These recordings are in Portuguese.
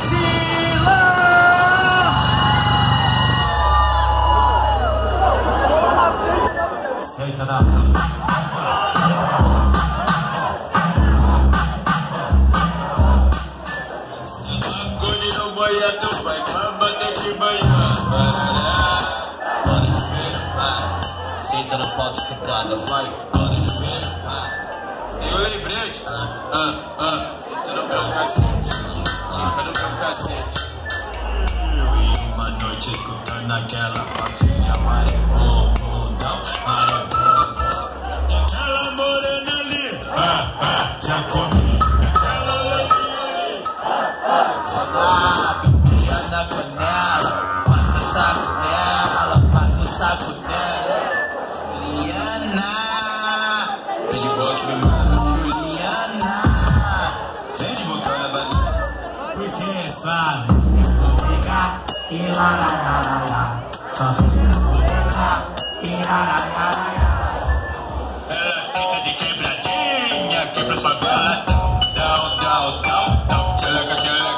Senta na Cone no boia, tu vai cama, tem que banhar. Bora joelho, para. Senta no pau de quebrada, vai. Bora joelho, para. Tem um lembrete. Senta no meu cacete. Fica no meu cacete. Eu e uma noite escutando aquela patinha maré, maré, aquela morena ali, já comi. Bebia na canela, passa o saco nela, passa o saco nela. Juliana, de bote me manda, Juliana. Vem de boca na banana. Porque sabe, eu vou pegar e lá, lá, lá, lá, lá. Só vou pegar e lá, lá, lá, lá, lá. Ela senta de quebradinha, quebra sua gata. Down, down, down, down, tcheleca, tcheleca.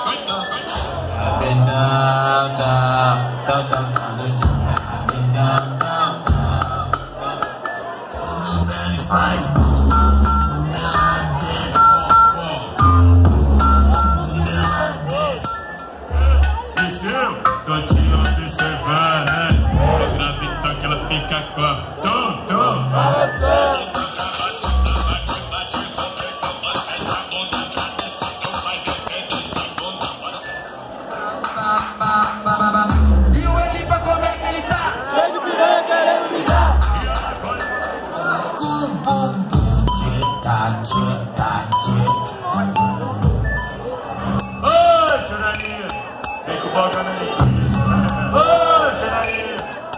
Down, down, down, down, down, no chão. Down, down, down, down. Quando vem e faz desceu, tô te observando, né? Eu gravito que ela fica com tum, tum. E o Elipa, como é que ele tá? Cheio de piranha querendo me dar. Ô, Janaína, vem com o bagulho na linguiça. Ô, Janaína.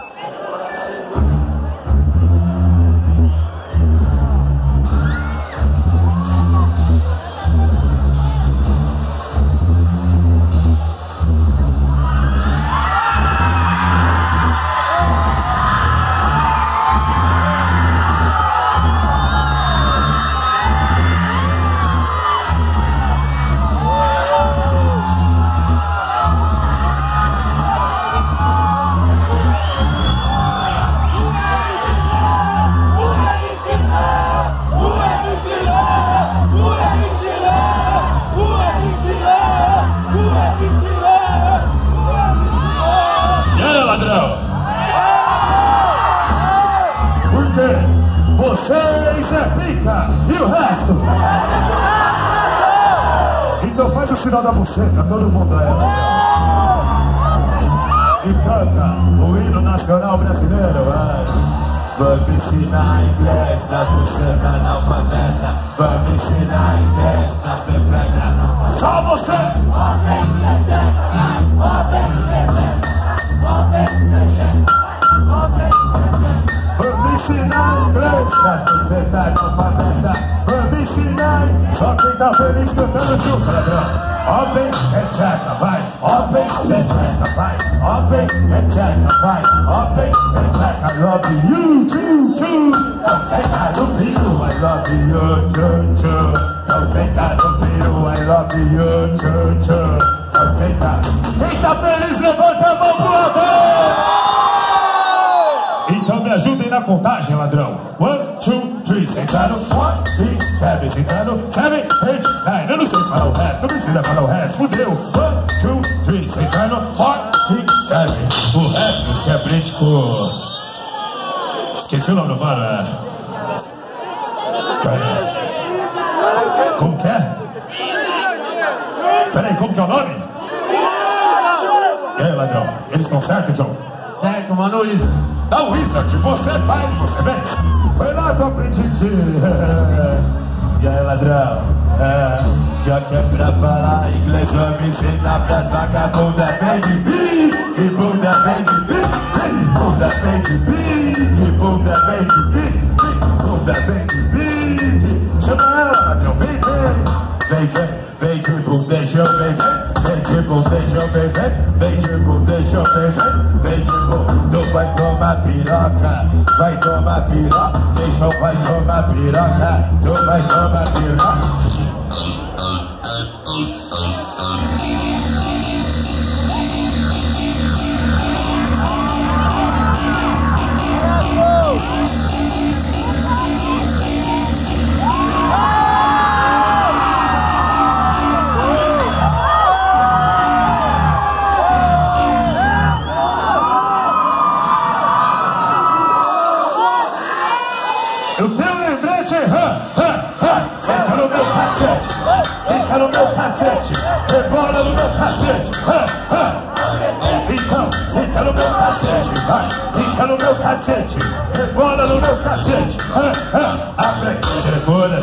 Porque vocês é pica e o resto. Então faz o sinal da buceta, todo mundo e canta o hino nacional brasileiro, vai. Vamos ensinar inglês pras bucetas analfabeta. Vamos ensinar inglês pras pepetas. Só você! Vamos ensinar inglês pras bucetas analfabeta. Vamos ensinar, só quem tá feliz cantando junto, ladrão. Open, pecheca, vai. Open, pecheca, vai. Open, pecheca, vai. Open, pecheca, I love you, choo, choo. Não senta no piro, I love you, choo, choo. Não senta no piro, I love you, choo, choo. Não senta. Quem tá feliz, levanta a mão pro alto. Então me ajudem na contagem, ladrão. 1, 2, 3, sentando. 1, 6, 7, sentando. 7, 8, 9. Eu não sei falar o resto, não precisa falar o resto, fudeu. 1, 2, 3, sentando. 4, 5, 7. O resto se aprende com... Esqueci o nome do mano, Como que é? Peraí, como que é o nome? E aí, ladrão? Eles estão certos, John? Certo, mano, Wizard. Da Wizard, você faz, você vence. Foi lá que eu aprendi que... E aí, ladrão? Já que é pra falar inglês, vamos ensinar pras vagabundas. Vem de bi, e bunda vem de bi. Bunda vem de bi, e bunda vem de bi. Bunda vem de bi. Chama ela, ladrão, vem, vem. Vem, vem, vem de bundejão, vem, vem. Vem de bundejão, vem, vem. Vem de bundejão, vem, vem. Vem de bundejão. Tu vai tomar piroca, vai tomar piroca. Deixa vai tomar piroca, tu vai tomar piroca. senta no meu cacete, rebola no meu cacete. Então, senta no meu cacete, vai, fica no meu cacete, rebola no meu cacete. Abre, tira todas,